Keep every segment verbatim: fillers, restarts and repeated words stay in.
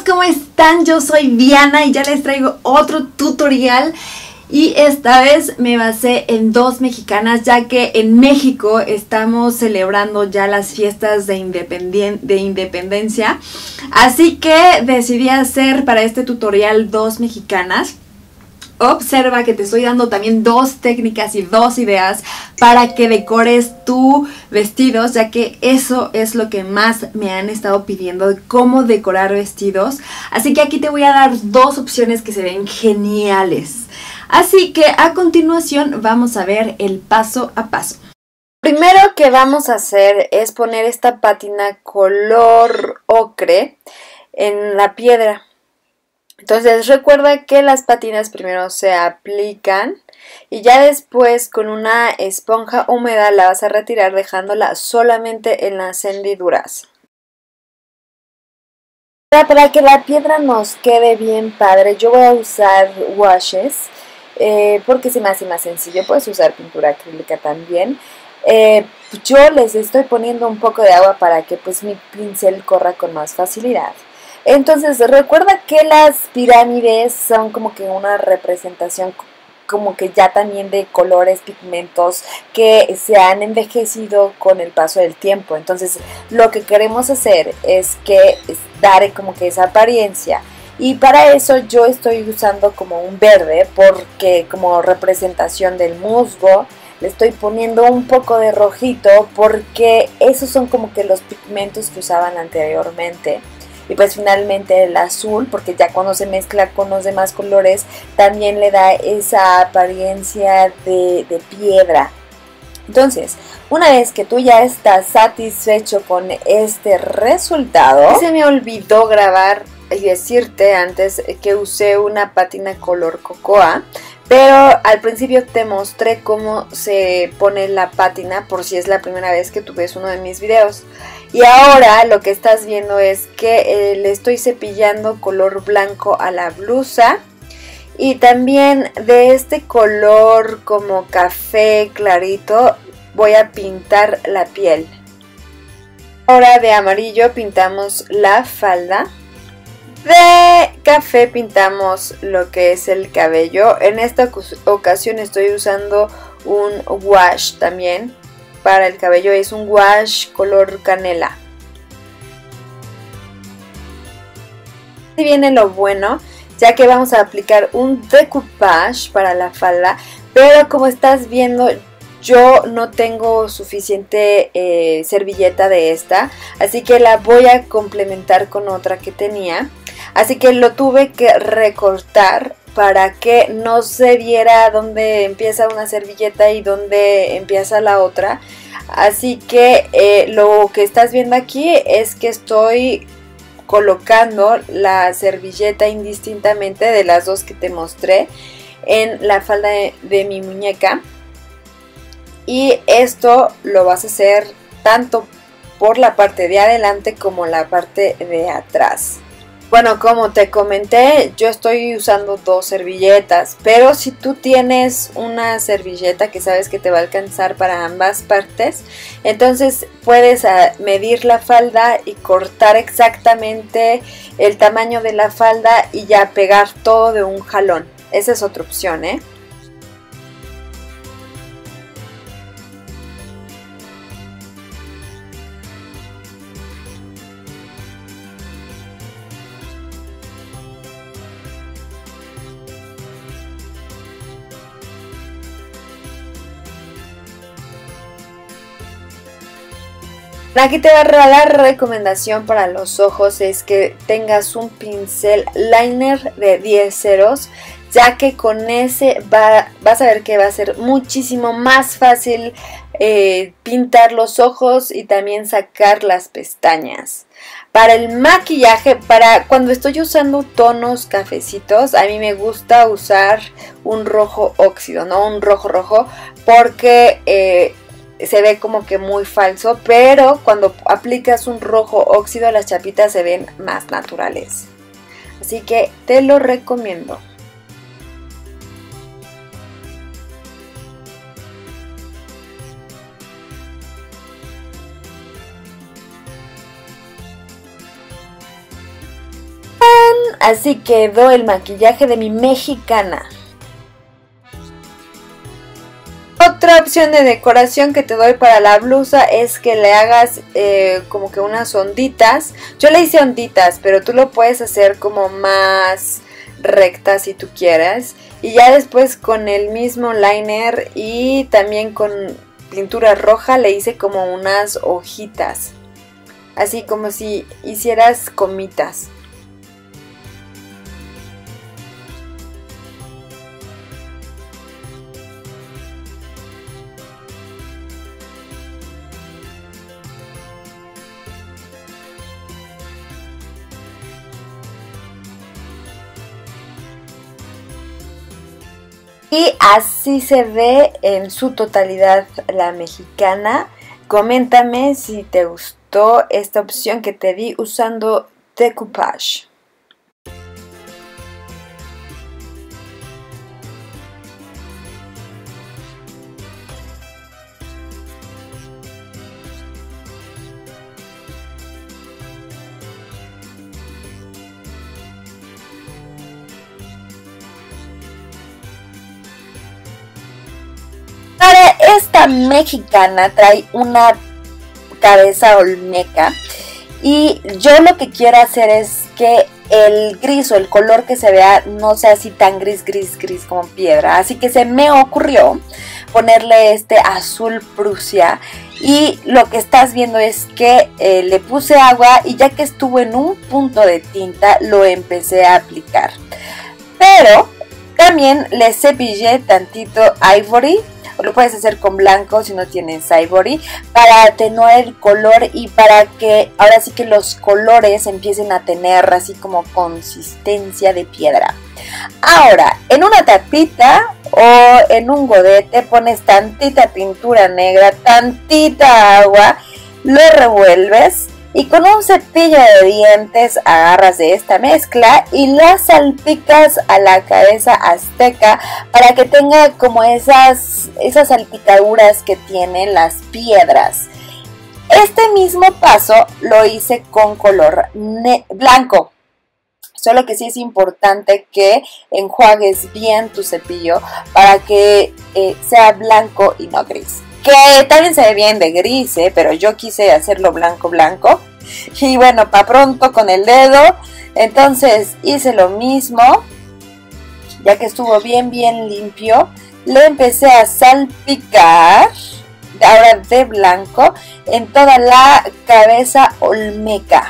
¿cómo están? Yo soy Diana y ya les traigo otro tutorial. Y esta vez me basé en dos mexicanas, ya que en México estamos celebrando ya las fiestas de, independien- de independencia. Así que decidí hacer para este tutorial dos mexicanas. Observa que te estoy dando también dos técnicas y dos ideas para que decores tu vestidos, ya que eso es lo que más me han estado pidiendo, de cómo decorar vestidos. Así que aquí te voy a dar dos opciones que se ven geniales. Así que a continuación vamos a ver el paso a paso. Primero que vamos a hacer es poner esta pátina color ocre en la piedra. Entonces recuerda que las pátinas primero se aplican y ya después con una esponja húmeda la vas a retirar dejándola solamente en las hendiduras. Para que la piedra nos quede bien padre, yo voy a usar washes eh, porque se me hace más sencillo. Puedes usar pintura acrílica también. Eh, yo les estoy poniendo un poco de agua para que pues mi pincel corra con más facilidad. Entonces recuerda que las pirámides son como que una representación como que ya también de colores, pigmentos que se han envejecido con el paso del tiempo. Entonces lo que queremos hacer es que dar como que esa apariencia. Y para eso yo estoy usando como un verde porque como representación del musgo. Le estoy poniendo un poco de rojito porque esos son como que los pigmentos que usaban anteriormente. Y pues finalmente el azul, porque ya cuando se mezcla con los demás colores también le da esa apariencia de, de piedra. Entonces, una vez que tú ya estás satisfecho con este resultado, se me olvidó grabar y decirte antes que usé una pátina color cocoa. Pero al principio te mostré cómo se pone la pátina por si es la primera vez que tú ves uno de mis videos. Y ahora lo que estás viendo es que eh, le estoy cepillando color blanco a la blusa. Y también de este color como café clarito voy a pintar la piel. Ahora de amarillo pintamos la falda. De café pintamos lo que es el cabello. En esta ocasión estoy usando un wash también para el cabello. Es un wash color canela. Y viene lo bueno, ya que vamos a aplicar un decoupage para la falda. Pero como estás viendo, yo no tengo suficiente eh, servilleta de esta. Así que la voy a complementar con otra que tenía. Así que lo tuve que recortar para que no se viera dónde empieza una servilleta y dónde empieza la otra. Así que eh, lo que estás viendo aquí es que estoy colocando la servilleta indistintamente de las dos que te mostré en la falda de, de mi muñeca. Y esto lo vas a hacer tanto por la parte de adelante como la parte de atrás. Bueno, como te comenté, yo estoy usando dos servilletas, pero si tú tienes una servilleta que sabes que te va a alcanzar para ambas partes, entonces puedes medir la falda y cortar exactamente el tamaño de la falda y ya pegar todo de un jalón. Esa es otra opción, ¿eh? Aquí te va la recomendación para los ojos es que tengas un pincel liner de diez ceros, ya que con ese va, vas a ver que va a ser muchísimo más fácil eh, pintar los ojos y también sacar las pestañas. Para el maquillaje, para cuando estoy usando tonos cafecitos, a mí me gusta usar un rojo óxido, no un rojo rojo, porque Eh, se ve como que muy falso, pero cuando aplicas un rojo óxido las chapitas se ven más naturales. Así que te lo recomiendo. Así quedó el maquillaje de mi mexicana. Otra opción de decoración que te doy para la blusa es que le hagas eh, como que unas onditas. Yo le hice onditas, pero tú lo puedes hacer como más recta si tú quieres. Y ya después con el mismo liner y también con pintura roja le hice como unas hojitas. Así como si hicieras comitas. Y así se ve en su totalidad la mexicana. Coméntame si te gustó esta opción que te di usando decoupage. Para esta mexicana trae una cabeza olmeca y yo lo que quiero hacer es que el gris o el color que se vea no sea así tan gris, gris, gris como piedra. Así que se me ocurrió ponerle este azul Prusia y lo que estás viendo es que eh, le puse agua y ya que estuvo en un punto de tinta lo empecé a aplicar. Pero también le cepillé tantito Ivory. O lo puedes hacer con blanco si no tienes Ivory, para atenuar el color y para que ahora sí que los colores empiecen a tener así como consistencia de piedra. Ahora, en una tapita o en un godete pones tantita pintura negra, tantita agua, lo revuelves y con un cepillo de dientes agarras de esta mezcla y la salpicas a la cabeza azteca para que tenga como esas, esas salpicaduras que tienen las piedras. Este mismo paso lo hice con color blanco. Solo que sí es importante que enjuagues bien tu cepillo para que eh, sea blanco y no gris. Que también se ve bien de gris, ¿eh? Pero yo quise hacerlo blanco blanco. Y bueno, para pronto con el dedo. Entonces hice lo mismo. Ya que estuvo bien bien limpio, le empecé a salpicar, ahora de blanco, en toda la cabeza olmeca.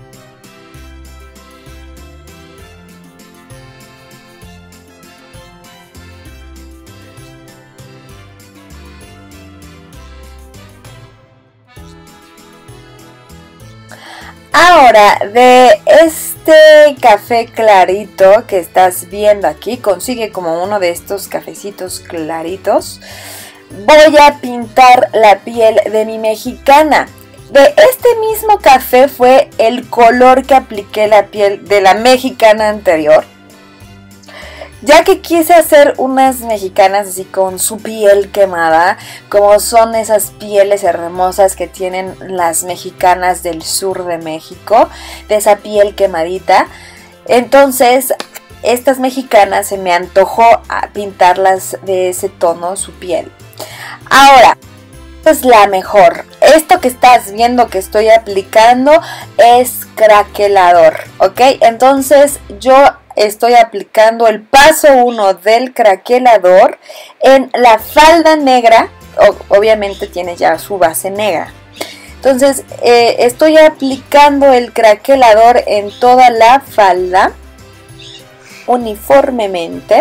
Ahora, de este café clarito que estás viendo aquí, consigue como uno de estos cafecitos claritos, voy a pintar la piel de mi mexicana. De este mismo café fue el color que apliqué la piel de la mexicana anterior. Ya que quise hacer unas mexicanas así con su piel quemada, como son esas pieles hermosas que tienen las mexicanas del sur de México, de esa piel quemadita. Entonces, estas mexicanas se me antojó a pintarlas de ese tono, su piel. Ahora, es la mejor. Esto que estás viendo que estoy aplicando es craquelador, ¿ok? Entonces, yo estoy aplicando el paso uno del craquelador en la falda negra. O, obviamente tiene ya su base negra. Entonces eh, estoy aplicando el craquelador en toda la falda uniformemente.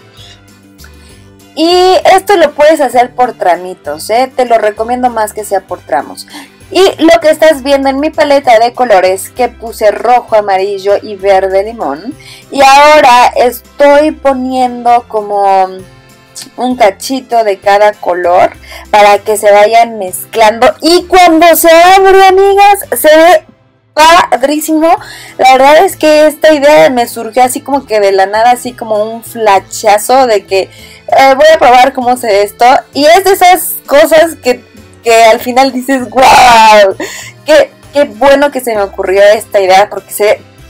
Y esto lo puedes hacer por tramitos, ¿eh? Te lo recomiendo más que sea por tramos. Y lo que estás viendo en mi paleta de colores, que puse rojo, amarillo y verde limón. Y ahora estoy poniendo como un cachito de cada color para que se vayan mezclando. Y cuando se abre, amigas, se ve padrísimo. La verdad es que esta idea me surgió así como que de la nada, así como un flachazo de que eh, voy a probar cómo se ve esto. Y es de esas cosas que... que al final dices, wow, qué, qué bueno que se me ocurrió esta idea porque se ve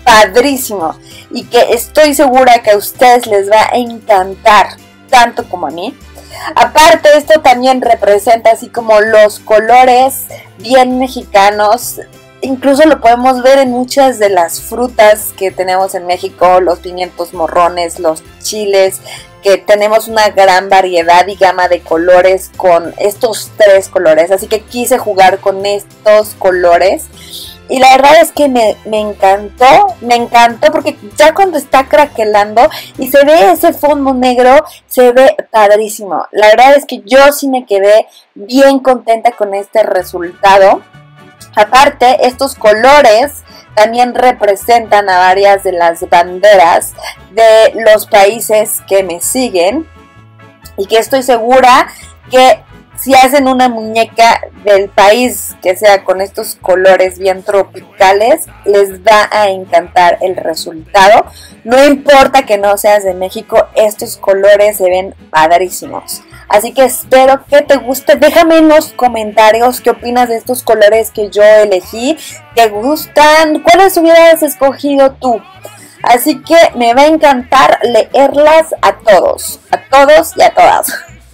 padrísimo y que estoy segura que a ustedes les va a encantar tanto como a mí. Aparte, esto también representa así como los colores bien mexicanos. Incluso lo podemos ver en muchas de las frutas que tenemos en México, los pimientos morrones, los chiles, que tenemos una gran variedad y gama de colores con estos tres colores. Así que quise jugar con estos colores. Y la verdad es que me, me encantó, me encantó porque ya cuando está craquelando y se ve ese fondo negro, se ve padrísimo. La verdad es que yo sí me quedé bien contenta con este resultado. Aparte, estos colores también representan a varias de las banderas de los países que me siguen y que estoy segura que si hacen una muñeca del país que sea con estos colores bien tropicales, les va a encantar el resultado. No importa que no seas de México, estos colores se ven padrísimos. Así que espero que te guste. Déjame en los comentarios qué opinas de estos colores que yo elegí. ¿Te gustan? ¿Cuáles hubieras escogido tú? Así que me va a encantar leerlas a todos, a todos y a todas.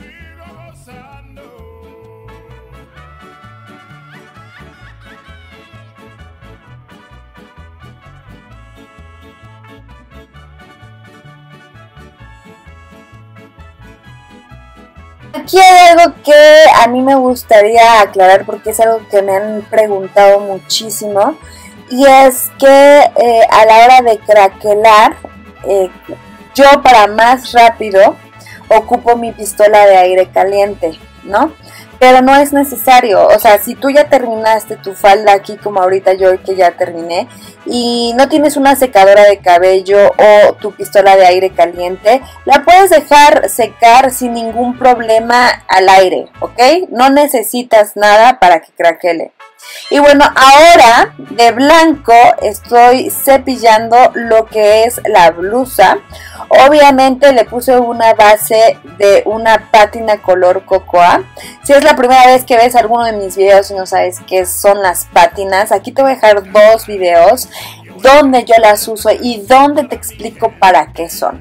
Aquí hay algo que a mí me gustaría aclarar porque es algo que me han preguntado muchísimo y es que eh, a la hora de craquelar, eh, yo para más rápido ocupo mi pistola de aire caliente, ¿no? Pero no es necesario, o sea, si tú ya terminaste tu falda aquí como ahorita yo que ya terminé y no tienes una secadora de cabello o tu pistola de aire caliente, la puedes dejar secar sin ningún problema al aire, ¿ok? No necesitas nada para que craquele. Y bueno, ahora de blanco estoy cepillando lo que es la blusa. Obviamente le puse una base de una pátina color cocoa. Si es la primera vez que ves alguno de mis videos y no sabes qué son las pátinas, aquí te voy a dejar dos videos donde yo las uso y donde te explico para qué son.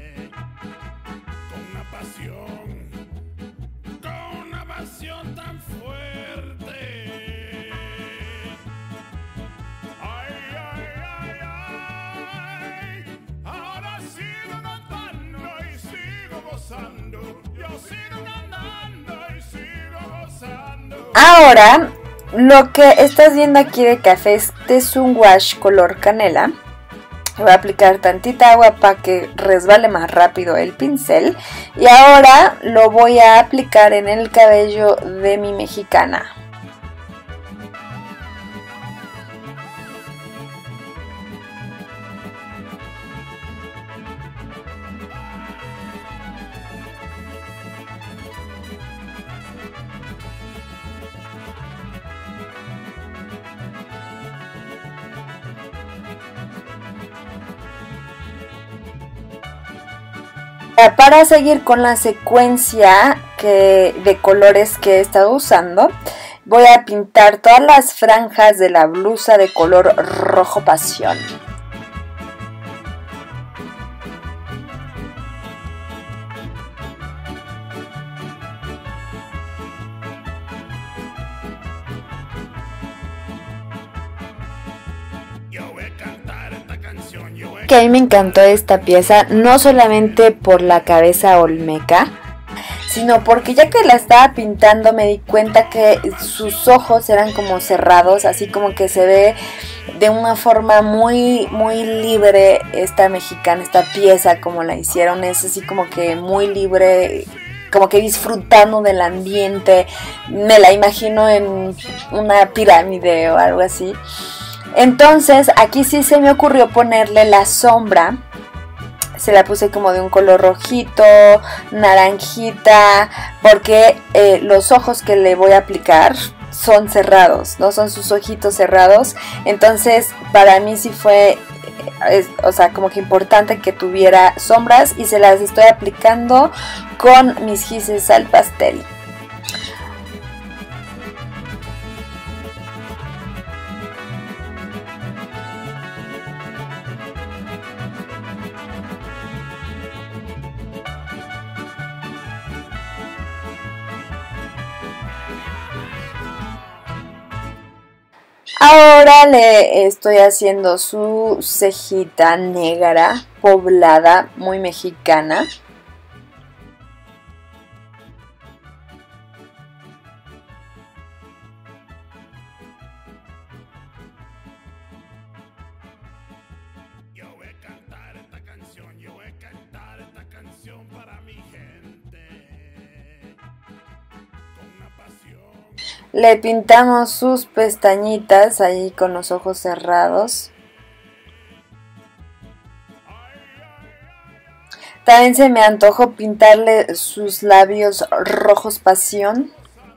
Ahora, lo que estás viendo aquí de café, este es un wash color canela. Voy a aplicar tantita agua para que resbale más rápido el pincel. Y ahora lo voy a aplicar en el cabello de mi mexicana. Para seguir con la secuencia que, de colores que he estado usando, voy a pintar todas las franjas de la blusa de color rojo pasión. Que a mí me encantó esta pieza, no solamente por la cabeza olmeca, sino porque ya que la estaba pintando me di cuenta que sus ojos eran como cerrados, así como que se ve de una forma muy muy libre esta mexicana, esta pieza como la hicieron, es así como que muy libre, como que disfrutando del ambiente, me la imagino en una pirámide o algo así. Entonces aquí sí se me ocurrió ponerle la sombra, se la puse como de un color rojito, naranjita, porque eh, los ojos que le voy a aplicar son cerrados, no son sus ojitos cerrados, entonces para mí sí fue, es, o sea, como que importante que tuviera sombras y se las estoy aplicando con mis gises al pastel. Ahora le estoy haciendo su cejita negra, poblada, muy mexicana. Le pintamos sus pestañitas ahí con los ojos cerrados. También se me antojó pintarle sus labios rojos pasión.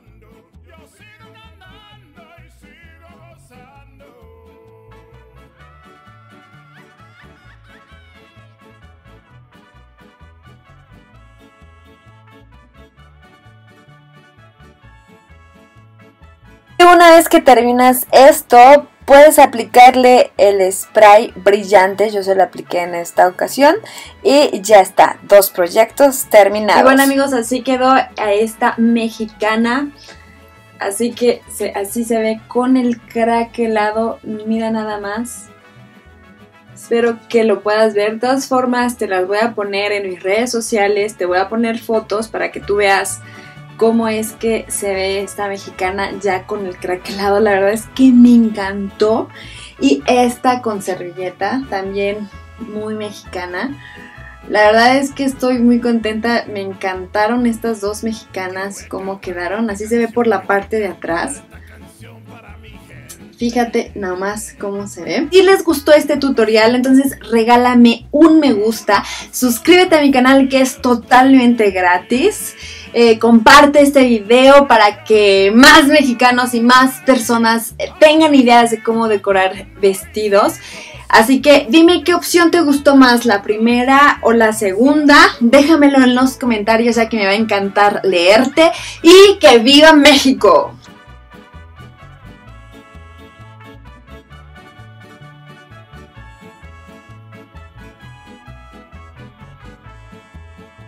Una vez que terminas esto, puedes aplicarle el spray brillante. Yo se lo apliqué en esta ocasión y ya está, dos proyectos terminados. Y bueno amigos, así quedó a esta mexicana. Así que se, así se ve con el craquelado. Mira nada más. Espero que lo puedas ver. De todas formas te las voy a poner en mis redes sociales. Te voy a poner fotos para que tú veas cómo es que se ve esta mexicana ya con el craquelado. La verdad es que me encantó. Y esta con servilleta, también muy mexicana. La verdad es que estoy muy contenta. Me encantaron estas dos mexicanas, cómo quedaron. Así se ve por la parte de atrás. Fíjate nada más cómo se ve. Si les gustó este tutorial, entonces regálame un me gusta. Suscríbete a mi canal que es totalmente gratis. Eh, comparte este video para que más mexicanos y más personas tengan ideas de cómo decorar vestidos. Así que dime qué opción te gustó más, la primera o la segunda. Déjamelo en los comentarios ya que me va a encantar leerte. Y ¡que viva México!